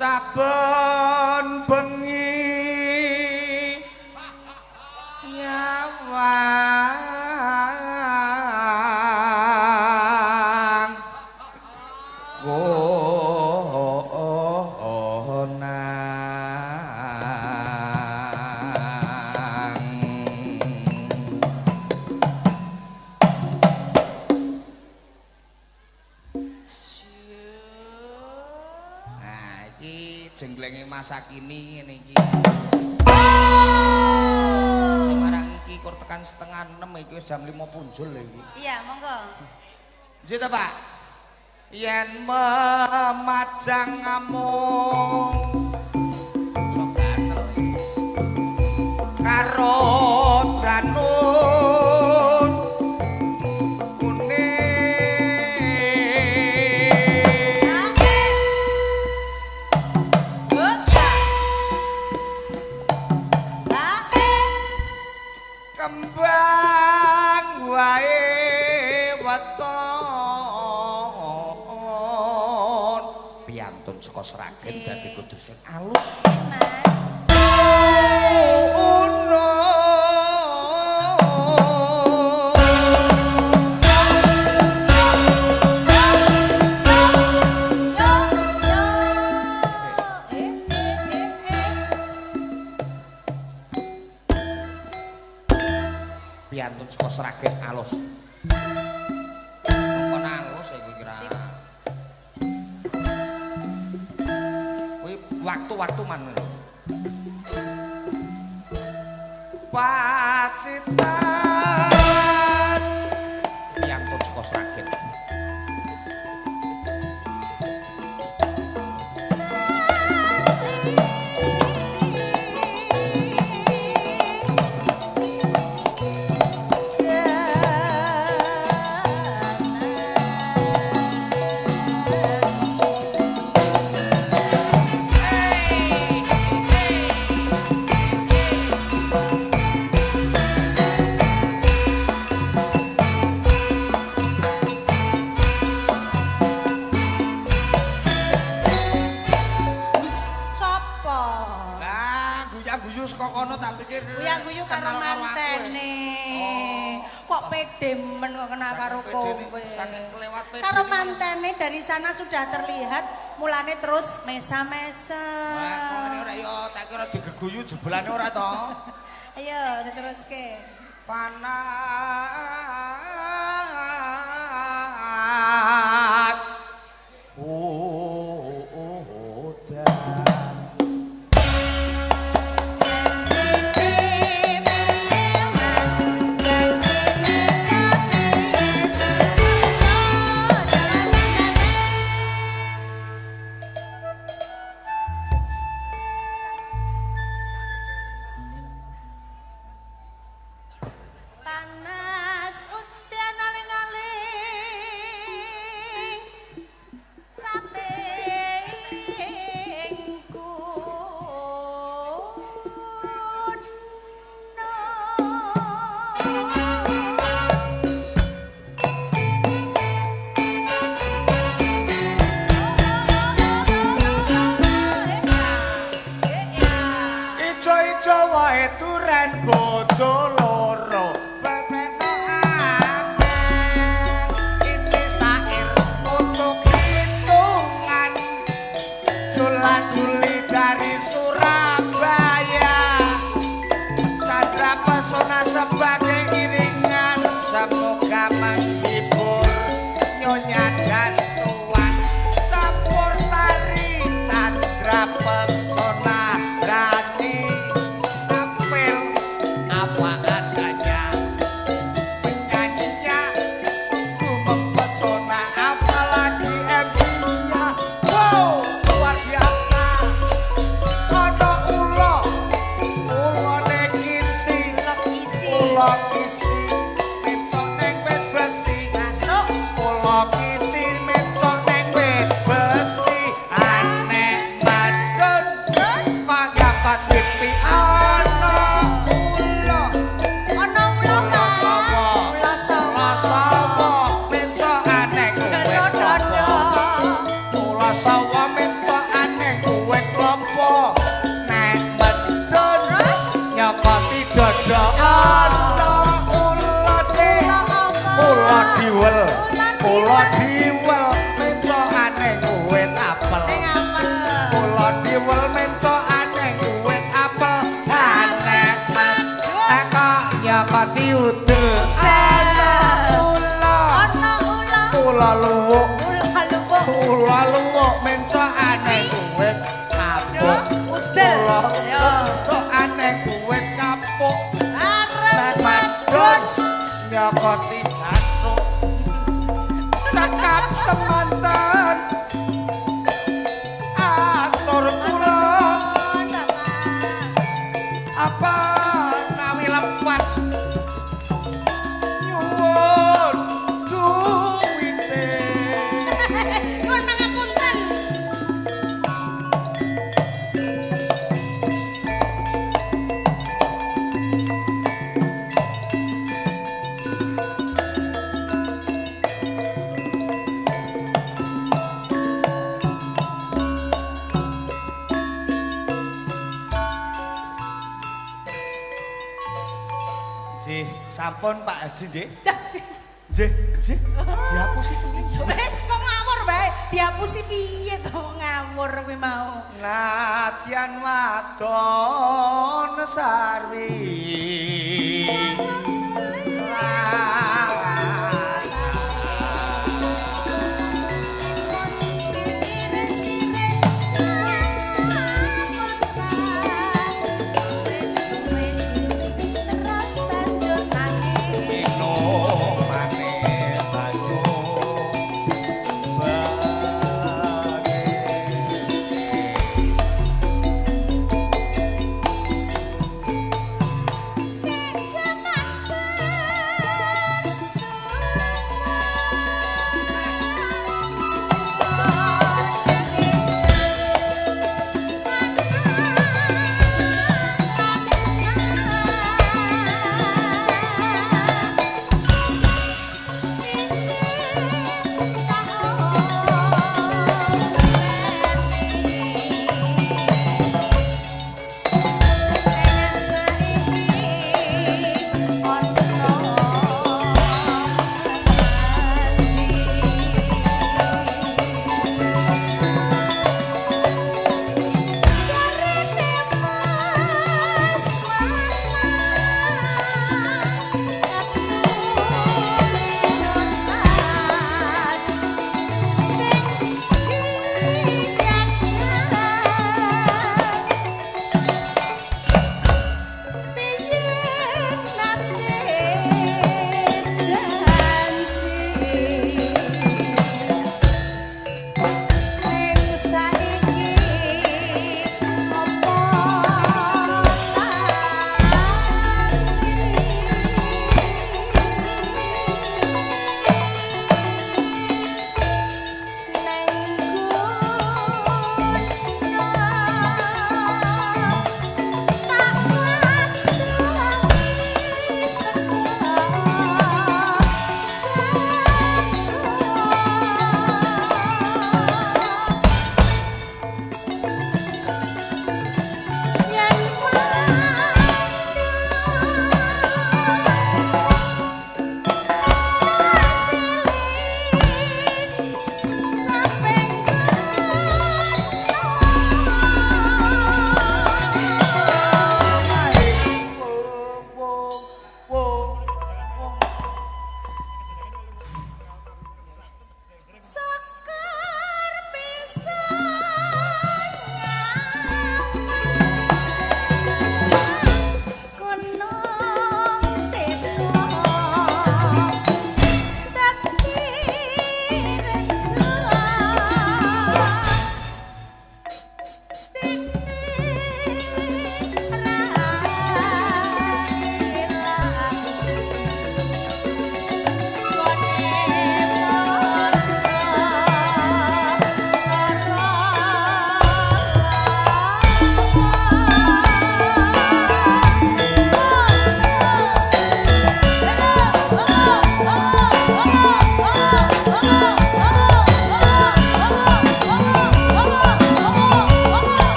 saben bengi nyawang jenglenge masa kini ngene iki. Semarang iki kur tekan setengah 6 iki wis jam 5 punjul iki. Iya, monggo. Nggih ta, Pak? Yen memajang ngamung sok gatel iki. Karo janut kembang wae weton piantun saka Sragen dadi kudu sing alus Mas piantun saka Sragen alus. Kon alus iki kira. Kuwi waktu-waktu man lho. Pacitan piantun saka Sragen. Guyu karo mantene. Kok pede men kok kenal karo kowe. Saking kelewat pede. Karo mantene dari sana sudah terlihat mulane terus mesa-mesa. Wah, kok ngene ora ya tak kira digeguyu jebolane ora to. Ayo diteruske. Panas. Kula diwel mencokane wit apel. Ning apel. Kula diwel mencokane wit apel. Anek kok nyokot diudel. Kula luwuk. Kula luwuk mencokane wit kapuk. Udel. Yo. Mencokane wit kapuk. Arep Madon nyokoti bathuk. Cakap semanten atur kula apa nawi lepat nyuwun duwite Nuwun pangapunten. Nggih, sampun Pak Haji nggih. Nggih, nggih. Dihapusi piye? Kok ngawur bae? Dihapusi piye to ngawur kuwi mau? Nadyan wadon sarwi.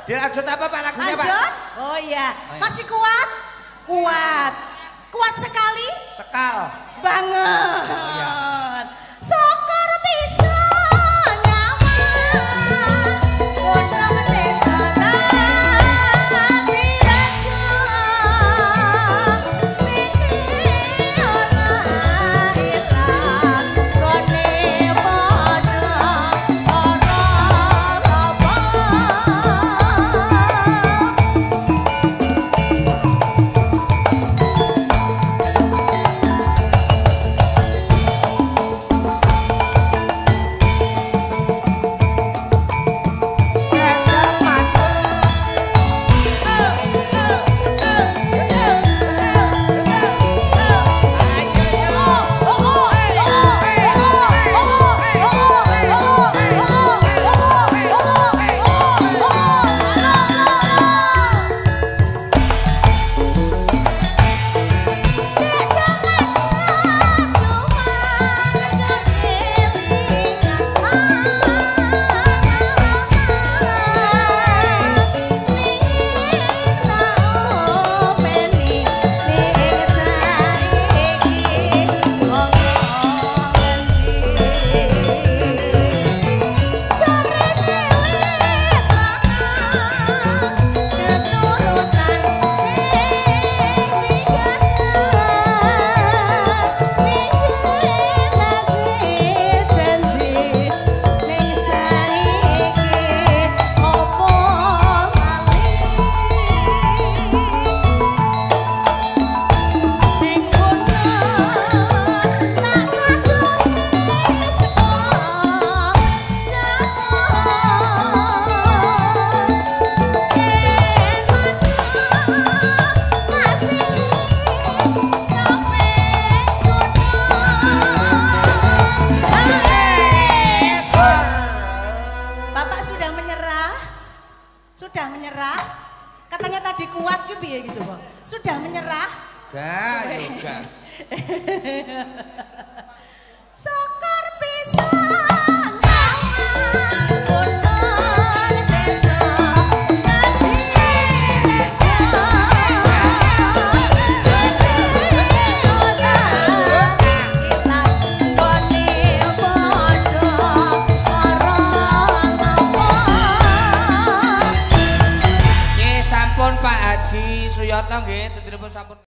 Dilanjut apa Pak lagunya Pak? Lanjut. Oh iya. Masih kuat? Kuat. Kuat sekali? Sekal. Banget. Oh, iya. Sokor bisa nyaman. Undang desa tadi raja. Titi ora ilang. Gone padha ora lapa. Sudah menyerah? Katanya tadi kuat ki piye iki coba? Sudah menyerah? Gak, juga. Sokor bisa nyaman undang desa tadi raja. Sampun Pak Haji Suyoto nggih, tentunipun sampun